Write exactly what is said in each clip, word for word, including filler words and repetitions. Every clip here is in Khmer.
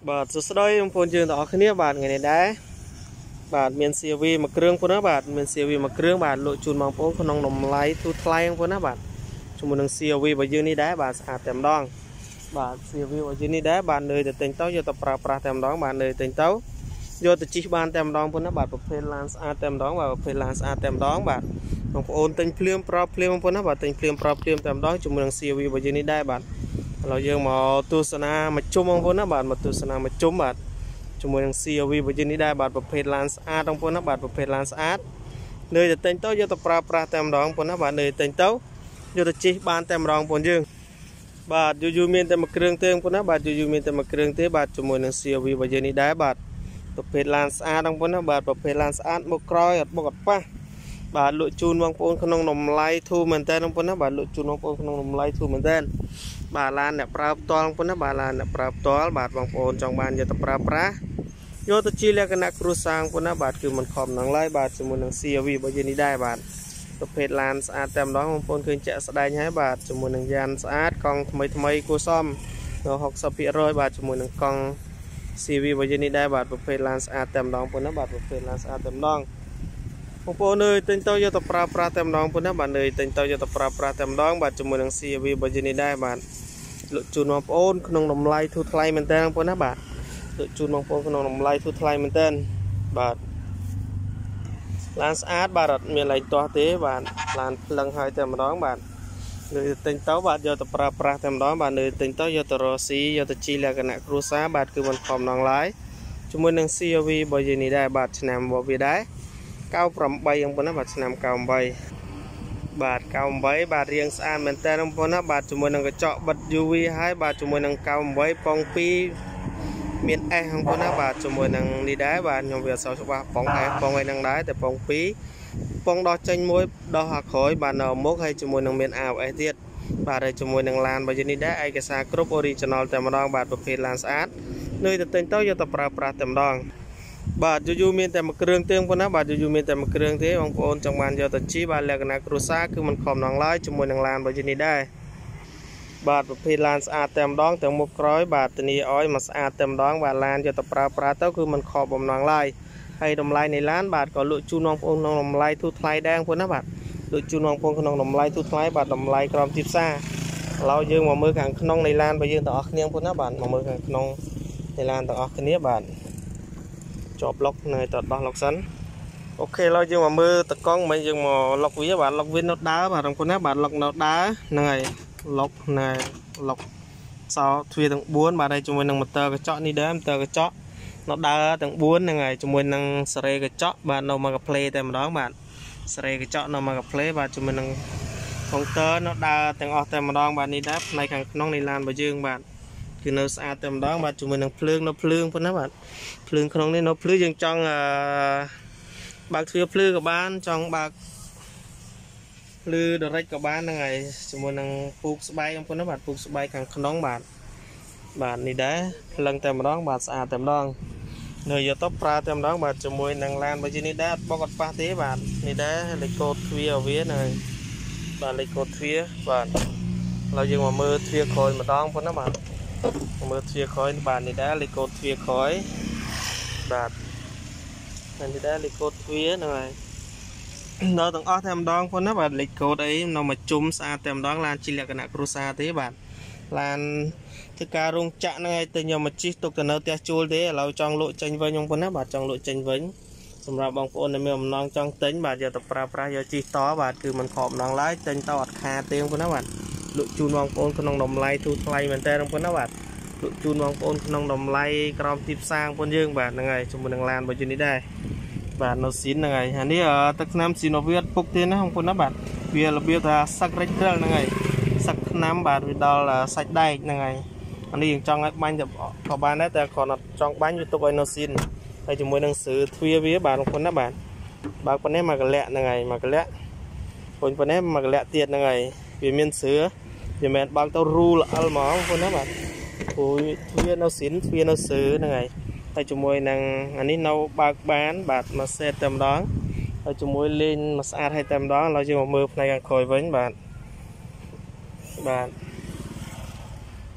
បាទសួស្តីបងប្អូនយើងទាំងអស់គ្នាបាទថ្ងៃនេះដែរបាទមាន xê vê មួយគ្រឿងប៉ុណ្ណាបាទមាន xê vê មួយគ្រឿងបាទលក់ជូនបងប្អូនក្នុងតម្លៃទូថ្លៃប៉ុណ្ណាបាទជាមួយនឹង xê vê របស់យើងនេះដែរបាទស្អាតតែម្ដងបាទ xê vê របស់យើងនេះដែរបាទនៅតែទិញទៅយកទៅប្រើប្រាស់តែម្ដងបាទនៅទិញទៅយកទៅជិះបានតែម្ដងប៉ុណ្ណាបាទប្រភេទឡានស្អាតតែម្ដងបាទប្រភេទឡានស្អាតតែម្ដងបាទបងប្អូនទិញភ្លាមប្រប់ភ្លាមប៉ុណ្ណាបាទទិញភ្លាមប្រប់ភ្លាមតែម្ដងជាមួយនឹង xê vê របស់យើងនេះដែរបាទឥឡូវយើងមកទស្សនាមកជុំបងប្អូនណាបាទមកទស្សនាមកជុំបាទជាមួយនឹង xê vê របស់យើងនេះដែរបាទប្រភេទឡានស្អាតបងប្អូនណាបាទប្រភេទឡានស្អាតនៅតែទិញទៅយកទៅប្រើប្រាស់តែម្ដងបងប្អូនណាបាទនៅទិញទៅយកទៅជិះបានតែម្ដងបងប្អូនយើងបាទយូរយូរមានតែមួយគ្រឿងទេបងប្អូនណាបាទយូរយូរមានតែមួយគ្រឿងទេបាទជាមួយនឹង xê vê របស់យើងនេះដែរបាទប្រភេទឡានស្អាតបងប្អូនណាបាទប្រភេទឡានស្អាតមុខក្រោយអត់បុកអត់ប៉ះបាទលក់ជូនបងប្អូនក្នុងតម្លៃធូរមែនតើបងប្អូនណាបាទលក់ជូនបងប្អូនក្នុងតម្លៃធូរមែនតើបាទឡានអ្នកប្រើផ្ទាល់បងប្អូនណាបាទឡានអ្នកប្រើផ្ទាល់បាទបងប្អូនចង់បានយកទៅប្រើប្រាស់យកទៅជាលក្ខណៈគ្រួសារបងប្អូនណាបាទគឺមិនខំនឹងឡើយបាទជាមួយនឹង xê vê របស់យើងនេះដែរបាទប្រភេទឡានស្អាតតែម្ដងបងប្អូនឃើញចាក់ស្ដែងហើយបាទជាមួយនឹងយ៉ានស្អាតកង់ថ្មីថ្មីគួរសមដល់ หกสิบเปอร์เซ็นต์ បាទជាមួយនឹងកង់ xê vê របស់យើងនេះដែរបាទប្រភេទឡានស្អាតតែម្ដងបងប្អូនណាបាទប្រភេទឡានស្អាតតែម្ដងបងប្អូនអើយទិញទៅយកទៅប្រើប្រាស់តែម្ដងបងប្អូនណាបាទអើយទិញទៅយកទៅប្រើប្រាស់តែម្ដងបាទជាមួយនឹង xê vê របស់យើងនេះដែរបាទលក់ជូនបងប្អូនក្នុងតម្លៃធូរថ្លៃមែនតើបងប្អូនណាបាទលក់ជូនបងប្អូនក្នុងតម្លៃធូរថ្លៃមែនតើបាទឡានស្អាតបាទអត់មានឡៃទាស់ទេបាទឡានភ្លឹងហើយតែម្ដងបាទនៅទិញទៅបាទយកទៅប្រើប្រាស់តែម្ដងបាទនៅទិញទៅយកទៅរកស៊ីយកទៅជីលក្ខណៈគ្រួសារបាទគឺមិនខំណងឡើយជាមួយនឹង xê vê របស់យើងនេះដែរបាទឆ្នាំរបស់វាដែរเก้าสิบแปดបងប្អូនណាបាទឆ្នាំเก้าสิบแปดបាទเก้าสิบแปดបាទរៀងស្អាតមែនតើបងប្អូនណាបាទជាមួយនឹងកញ្ចក់បិទ ยู វី ហើយបាទជាមួយនឹងเก้าสิบแปดពងពីរមាន S បងប្អូនណាបាទជាមួយនឹងនេះដែរបាទខ្ញុំវាអត់សូវច្បាស់ពង S ពងអីហ្នឹងដែរតែពងពីរពងដោះចេញមួយដោះអាក្រោយបាទនៅមុខហើយជាមួយនឹងមាន a អេស ទៀតបាទហើយជាមួយនឹងឡានរបស់យើងនេះដែរឯកសារគ្រប់ original តែម្ដងបាទប្រភេទឡានស្អាតនៅតែទិញទៅយកទៅប្រើប្រាស់តែម្ដងបាទយូរយូរមានតែមួយគ្រឿងទេបងប្អូនណាបាទយូរយូរមានតែមួយគ្រឿងទេបងប្អូនចង់បានយកទៅជីបាទលក្ខណៈគ្រួសារគឺមិនខំណងឡើយជាមួយនឹងឡានរបស់យើងនេះដែរបាទប្រភេទឡានស្អាតតែម្ដងទាំងមុខក្រោយបាទធានាឲ្យមកស្អាតតែម្ដងបាទឡានយកទៅប្រើប្រាស់ទៅគឺមិនខកបំណងឡើយហើយតម្លៃនៃឡានបាទក៏លក់ជូនបងប្អូនក្នុងតម្លៃធូរថ្លៃដែរបងប្អូនណាបាទលក់ជូនបងប្អូនក្នុងតម្លៃធូរថ្លៃបាទតម្លៃក្រោមទីផ្សារឥឡូវយើងមកមើលខាងក្នុងនៃឡានរបស់យើងទាំងអស់គ្នាបងប្អូនណាបាទមកមើលខាងក្នុងនៃឡានទាំងអស់គ្នាបាទជាប់ឡុកនៅតដោះឡុកសិនអូខេឥឡូវយើងមកមើលតកង់មិនយើងមកឡុកវាបាទឡុកវានៅដើរបាទបងប្អូនណាបាទឡុកនៅដើរហ្នឹងហើយឡុកណែឡុកសោទ្វារទាំងបួនបាទហើយជាមួយនឹងម៉ូទ័រកញ្ចក់នេះដែរម៉ូទ័រកញ្ចក់នៅដើរទាំងបួនហ្នឹងហើយជាមួយនឹងសេរីកញ្ចក់បាទនៅមកកាផ្លេតែម្ដងបាទសេរីកញ្ចក់នៅមកកាផ្លេបាទជាមួយនឹងកុងទ័រនៅដើរទាំងអស់តែម្ដងបាទនេះដែរផ្នែកខាងក្នុងនៃឡានរបស់យើងបាទគឺនៅស្អាតតែម្ដងបាទជាមួយនឹងភ្លើងនៅភ្លើងប៉ុណ្ណាបាទភ្លើងក្នុងនេះនៅភ្លឺយើងចង់បើកទ្វារភ្លឺក៏បានចង់បើកភ្លឺដរិចក៏បានហ្នឹងហើយជាមួយនឹងពូកស្បែកបងប្អូនណាបាទពូកស្បែកខាងក្នុងបាទបាទនេះដែរភ្លឹងតែម្ដងបាទស្អាតតែម្ដងនៅយកទៅប្រើតែម្ដងបាទជាមួយនឹងឡានរបស់យើងនេះដែរអត់បកអត់ប៉ះទេបាទនេះដែរលេខកូដទ្វារវាហ្នឹងហើយបាទលេខកូដទ្វារបាទឥឡូវយើងមកមើលទ្វារក្រោយម្ដងបងប្អូនណាបាទមើលទ្វារក្រោយបាទនេះដែរលេខកូដទ្វារក្រោយបាទនេះដែរលេខកូដទ្វារហ្នឹងហើយនៅទាំងអស់តែម្ដងបងប្អូនណាបាទលេខកូដអីនៅមកជុំស្អាតតែម្ដងឡានជាលក្ខណៈគ្រួសារទេបាទឡានធ្វើការរោងចក្រហ្នឹងហើយទៅខ្ញុំមកជិះទុកទៅនៅផ្ទះជួលទេឥឡូវចង់លក់ចេញវិញបងប្អូនណាបាទចង់លក់ចេញវិញសម្រាប់បងប្អូនដែលមានបំណងចង់ទិញបាទយកទៅប្រើប្រាស់យកជិះតបាទគឺមិនខកបំណងឡើយទិញទៅអត់ខាតទេបងប្អូនណាបាទលក់ជូនបងប្អូនក្នុងតម្លៃធូរថ្លៃមែនតើបងប្អូនណាបាទលក់ជូនបងប្អូនក្នុងតម្លៃក្រោមទីផ្សារបងប្អូនយើងបាទហ្នឹងហើយជាមួយនឹងឡានរបស់យើងនេះដែរបាទនៅស៊ីនហ្នឹងហើយអានេះទឹកថ្នាំស៊ីណូវីតពុកទៀតណាបងប្អូនណាបាទវារបៀបថាសឹករិចរិលហ្នឹងហើយសឹកថ្នាំបាទវាដល់សាច់ដែកហ្នឹងហើយអានេះយើងចង់ឲ្យបាញ់ទៅក៏បានដែរតែគ្រាន់តែចង់បាញ់វាទុកឲ្យនៅស៊ីនហើយជាមួយនឹងស្រូវទ្វារវាបាទបងប្អូនណាបាទបើកប៉ុណ្ណេះមកកលៈហ្នឹងហើយមកកលៈពុញប៉ុណ្ណេះមកកលៈទៀតហ្នឹងហើយវាមានស្រូវវាមិនបើកទៅរូលអិលហ្មងបងប្អូនណាបាទព្រោះទ្វារនៅស៊ីនទ្វារនៅស្រូវហ្នឹងហើយហើយជាមួយនឹងអានេះនៅបើកបានបាទមកសេតតែម្ដងហើយជាមួយលេងមកស្អាតឲ្យតែម្ដងឥឡូវយើងមកមើលផ្នែកខាងក្រោយវិញបាទបាទ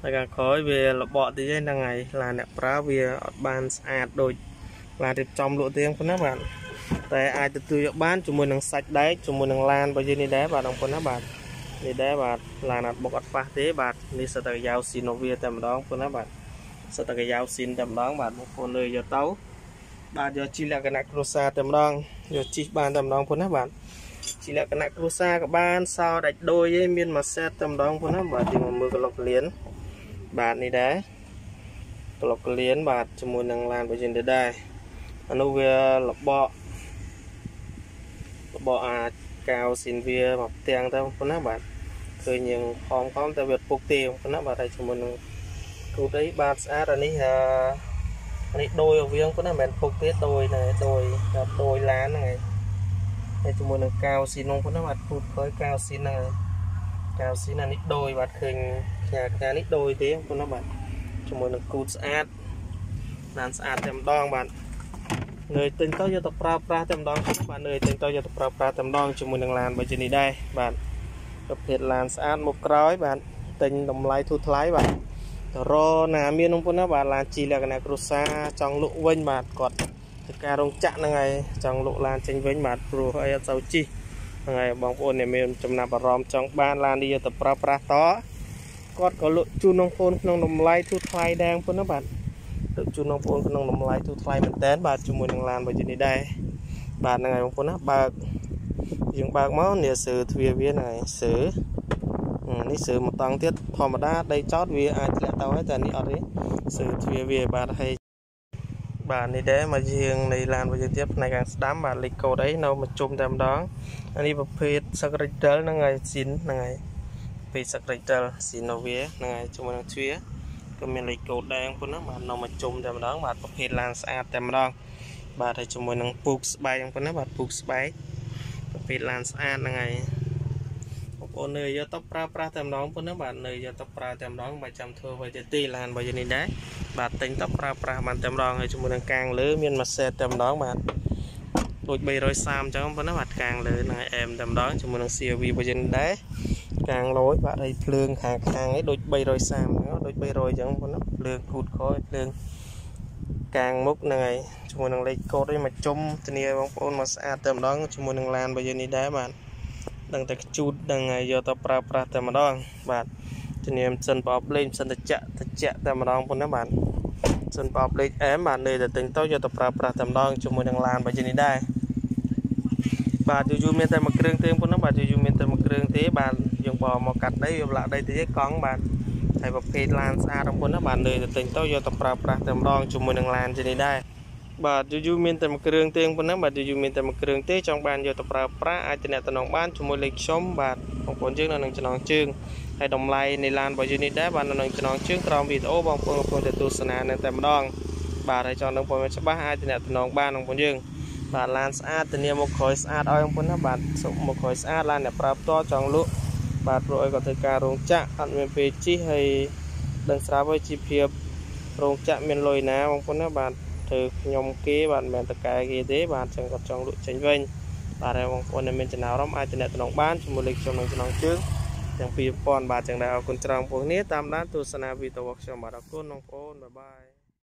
ហើយការក្រោយវាលបក់តិចហ្នឹងហើយឡានអ្នកប្រើវាអត់បានស្អាតដូចឡានរៀបចំលក់ទៀងប៉ុណ្ណាបាទតែអាចទទួលយកបានជាមួយនឹងសាច់ដែកជាមួយនឹងឡានរបស់យើងនេះដែរបាទបងប្អូនណាបាទនេះដែរបាទឡានអត់បុកអត់ប៉ះទេបាទនេះសិតតែយ៉ាវស៊ីណូវាតែម្ដងប៉ុណ្ណាបាទសិតតែយ៉ាវស៊ីនតែម្ដងបាទបងប្អូនលើយកទៅបាទយកជីលក្ខណៈគ្រួសារតែម្ដងយកជីបានតែម្ដងប៉ុណ្ណាបាទជីលក្ខណៈគ្រួសារក៏បានសោដាច់ដូចឯងមានមួយសេតតែម្ដងប៉ុណ្ណាបាទយើងមកមើលក្លុកលៀនបាទនេះដែរក្លុកលៀនបាទជាមួយនឹងឡានរបស់យើងដែរអានោះវាលបកលបកអាចកៅស៊ីនវាមកផ្ទាំងទៅប៉ុណ្ណាបាទឃើញយើងខំខំតែវាពុកទេប៉ុណ្ណាបាទហើយជាមួយនឹងគូតអីបាទស្អាតអានេះអានេះដូចរវាងប៉ុណ្ណាមិនមែនពុកទេដូចណែដូចដូចឡានហ្នឹងឯងហើយជាមួយនឹងកៅស៊ីននោះប៉ុណ្ណាបាទពូតក្រោយកៅស៊ីនហ្នឹងហើយកៅស៊ីនអានេះដូចបាទឃើញផ្ញើផ្ញើនេះដូចទេប៉ុណ្ណាបាទជាមួយនឹងគូតស្អាតឡានស្អាតតែម្ដងបាទនៅទិញទៅយកទៅប្រើប្រាស់តែម្ដងបាទនៅទិញទៅយកទៅប្រើប្រាស់តែម្ដងជាមួយនឹងឡានបើជានេះដែរបាទប្រភេទឡានស្អាតមកក្រោយបាទទិញតម្លៃធូរថ្លៃបាទរណាមាននោះប៉ុណ្ណាបាទឡានជីលក្ខណៈគ្រួសារចង់លក់វិញបាទគាត់ធ្វើការរោងចក្រហ្នឹងហើយចង់លក់ឡានចេញវិញបាទព្រោះអីអត់សូវជីហ្នឹងហើយបងប្អូនដែលមានចំណាប់អារម្មណ៍ចង់បានឡាននេះយកទៅប្រើប្រាស់តគាត់ក៏លក់ជូនបងប្អូនក្នុងតម្លៃធូរថ្លៃដែរប៉ុណ្ណាបាទលក់ជូនបងប្អូនក្នុងតម្លៃធូរថ្លៃមែនតើបាទជាមួយនឹងឡានបើជានេះដែរបាទហ្នឹងហើយបងប្អូនណាបើកយើងបើកមកនេះសើទ្វារវាហ្នឹងហើយសើនេះសើមកតង់ទៀតធម្មតាដីចោតវាអាចធ្លាក់ទៅហើយតែនេះអត់ទេសើទ្វារវាបាទហើយបាទនេះដែរមកយើងនៃឡានរបស់យើងទៀតផ្នែកខាងស្ដាំបាទលេខកូដអីនៅមកជុំតែម្ដងអានេះប្រភេទសឹករិចដិលហ្នឹងហើយស៊ីនហ្នឹងហើយពីសឹករិចដិលស៊ីណូវាហ្នឹងហើយជាមួយនឹងទ្វារក៏មានលេខកូដដែរប៉ុណ្ណាបាទនៅមកជុំតែម្ដងបាទប្រភេទឡានស្អាតតែម្ដងបាទហើយជាមួយនឹងពូកស្បែកប៉ុណ្ណាបាទពូកស្បែកប្រភេទឡានស្អាតហ្នឹងហើយបងប្អូននៅយកទៅប្រើប្រាស់តែម្ដងប៉ុណ្ណាបាទនៅយកទៅប្រើតែម្ដងមិនចាំធ្វើអ្វីទេទីឡានរបស់យើងនេះដែរបាទទិញទៅប្រើប្រាស់បានតែម្ដងហើយជាមួយនឹងកាងលើមានមួយសេតតែម្ដងបាទដូចបីរយសាមអញ្ចឹងប៉ុណ្ណាបាទកាងលើហ្នឹងហើយអែមតែម្ដងជាមួយនឹង xê vê របស់យើងដែរកាងលយបាទហើយភ្លើងខាងខាងឯងដូចបីរយសាមដូចបីរយអញ្ចឹងប៉ុណ្ណាភ្លើងគូតខយភ្លើងកាងមុខហ្នឹងហើយជាមួយនឹងលេខកូដឯងមកជុំធានាបងប្អូនមកស្អាតតែម្ដងជាមួយនឹងឡានរបស់យើងនេះដែរបាទដឹងតែជូតដឹងហើយយកទៅប្រើប្រាស់តែម្ដងបាទជំនាញសិនប្រអប់លេងសិនតិចតិចតែម្ដងប៉ុណ្ណាបាទសិនប្រអប់លេងអែមបាទនៅតែទិញទៅយកទៅប្រើប្រាស់តែម្ដងជាមួយនឹងឡានបើជានេះដែរបាទយូរៗមានតែមួយគ្រឿងទេប៉ុណ្ណាបាទយូរៗមានតែមួយគ្រឿងទេបាទយើងបោះមកកាត់ដីវាប្លាក់ដីទៅឯកង់បាទហើយប្រភេទឡានស្អាតប៉ុណ្ណាបាទនៅតែទិញទៅយកទៅប្រើប្រាស់តែម្ដងជាមួយនឹងឡានជានេះដែរបាទយូរយូរមានតែមួយគ្រឿងទេប៉ុណ្ណឹងបាទយូរយូរមានតែមួយគ្រឿងទេចង់បានយកទៅប្រើប្រាស់អាចតំណតំណងបានជាមួយលេខខ្ញុំបាទបងប្អូនយើងនៅនឹងចំណងជើងហើយតម្លៃនៃឡានរបស់យើងនេះដែរបាទនៅនឹងចំណងជើងក្រោមវីដេអូបងប្អូនបងប្អូនទៅទស្សនានៅតែម្ដងបាទហើយចង់ដឹងព័ត៌មានច្បាស់អាចតំណតំណងបានបងប្អូនយើងបាទឡានស្អាតធានាមកក្រោយស្អាតឲ្យបងប្អូនណាបាទសុំមកក្រោយស្អាតឡានអ្នកប្រើផ្ទាល់ចង់លក់បាទព្រោះឲ្យគាត់ធ្វើការរោងចក្រអត់មានពេលជិះហើយដឹងស្រាប់ហើយជីភាពរោងចក្រមានលុយណាបងប្អូនណាបាទធ្វើខ្ញុំគេបាទមិនមែនតកែគេទេបាទចឹងគាត់ចង់លក់ចេញវិញបាទហើយបងប្អូនដែលមានចំណារអារម្មណ៍អាចតំណតំណងបានជាមួយលេខខ្ញុំនឹងចំណងជើងទាំងពីរពាន់បាទចឹងដែរអរគុណច្រើនបងប្អូននេះតាមដានទស្សនាវីដេអូរបស់ខ្ញុំបាទអរគុណបងប្អូនបាយបាយ